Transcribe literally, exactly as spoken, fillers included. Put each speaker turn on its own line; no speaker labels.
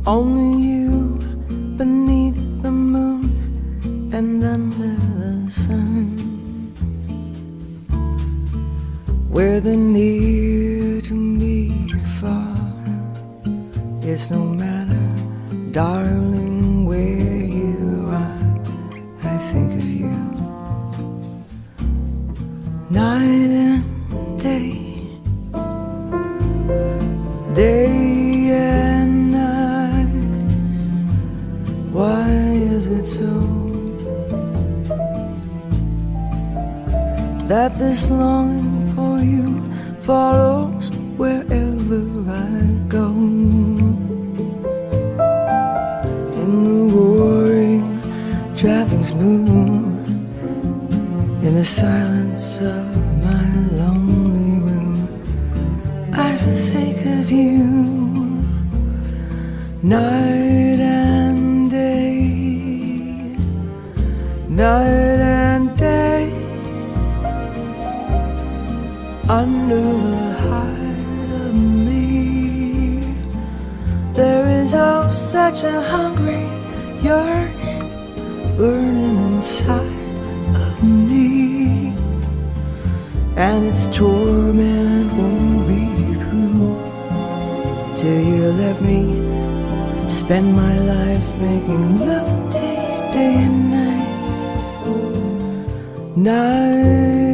Only you beneath the moon and under the sun, where the near to me far. It's no matter, darling, where you are, I think of you night and day, day and night. Why is it so that this longing for you follows wherever I go? In the roaring traffic smooth, in the silence of my lonely room, I think of you night and day, night and day. Under the hide of me, there is oh such a hungry yearning burning inside of me, and its torment won't be through till you let me spend my life making love to you day and night, night